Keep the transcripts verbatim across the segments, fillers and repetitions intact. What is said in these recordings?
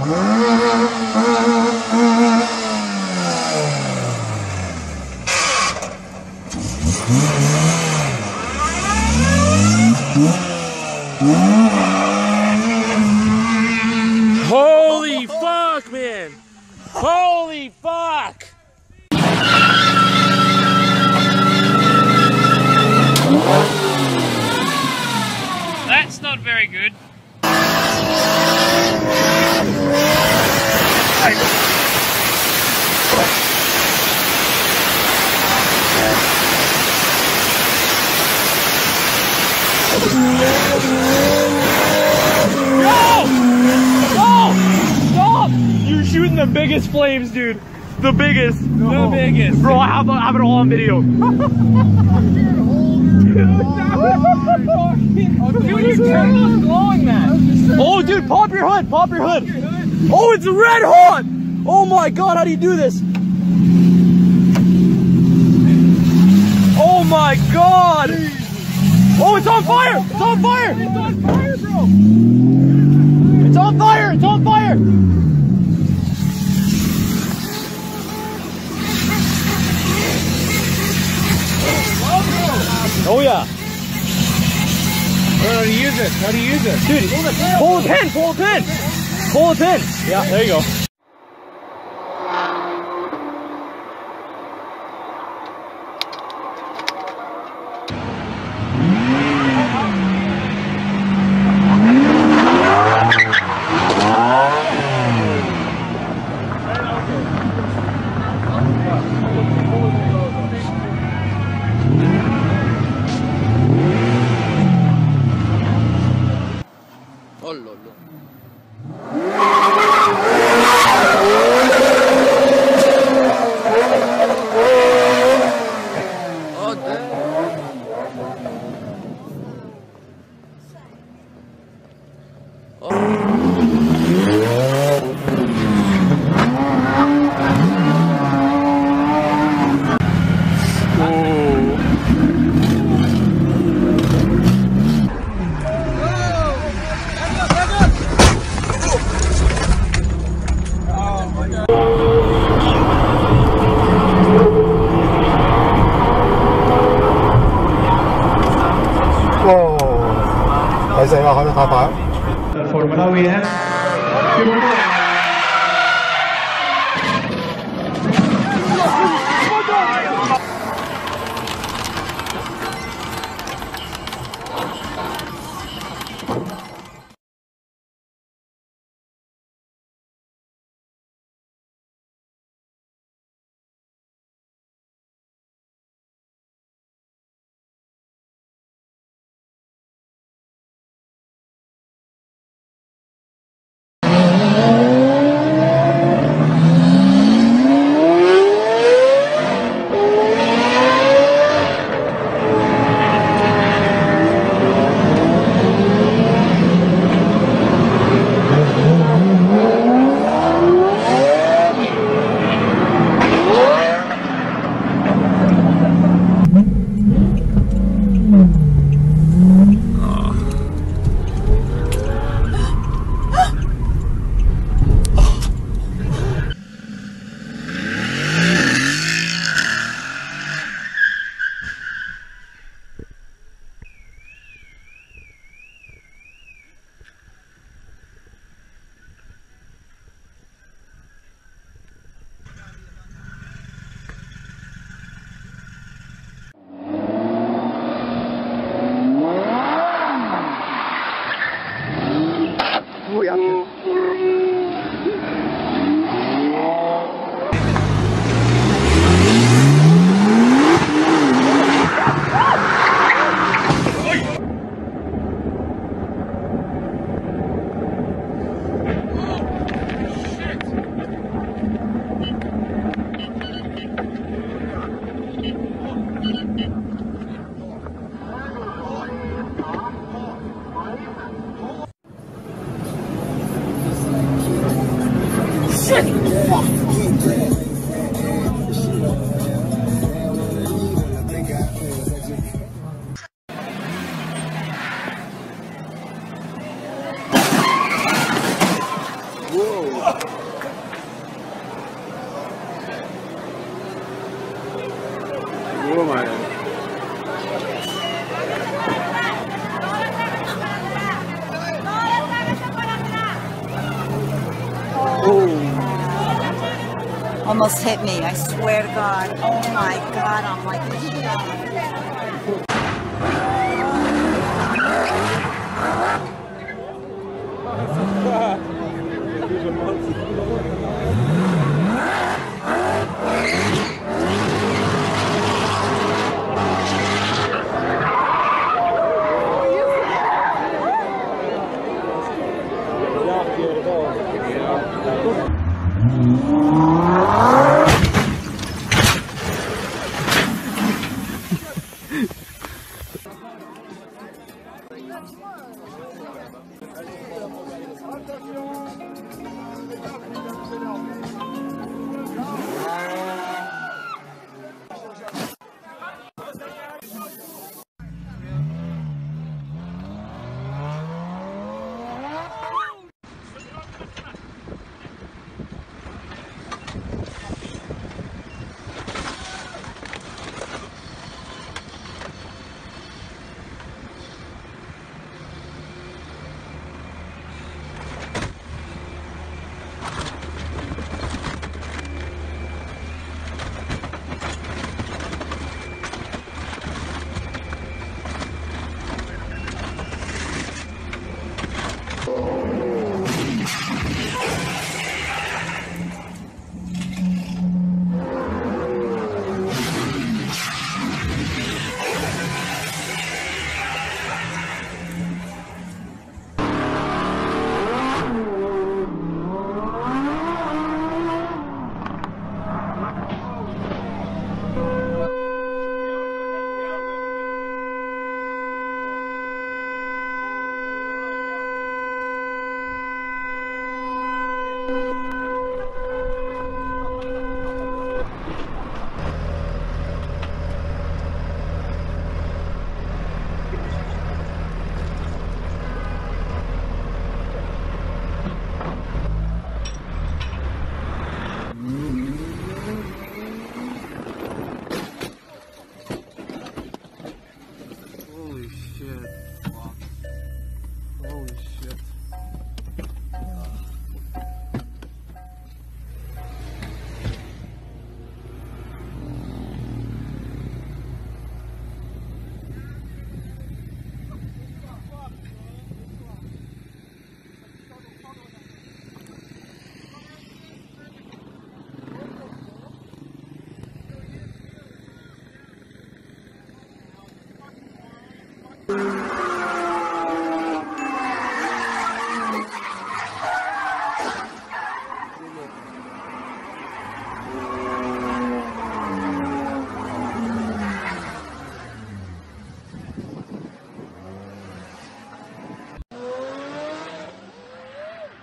Holy fuck, man! Holy fuck! That's not very good. You're shooting the biggest flames, dude. The biggest. No. The biggest. Bro, I have, I have it all on video. Dude, you turn glowing that. Oh, dude, pop your hood. Pop your hood. Oh, it's red hot. Oh my God, how do you do this? Oh my God. Oh, it's on fire. It's on fire. It's on fire, bro. It's on fire. It's on fire. Oh yeah. How do you use it? How do you use it? Dude, pull the pin, pull the pin. Pull the pin. Yeah, there you go. Oh lolo. Oh damn. Formula we have. Oh, almost hit me. I swear to God. Oh my God, I'm like,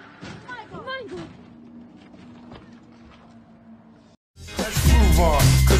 Let's move on.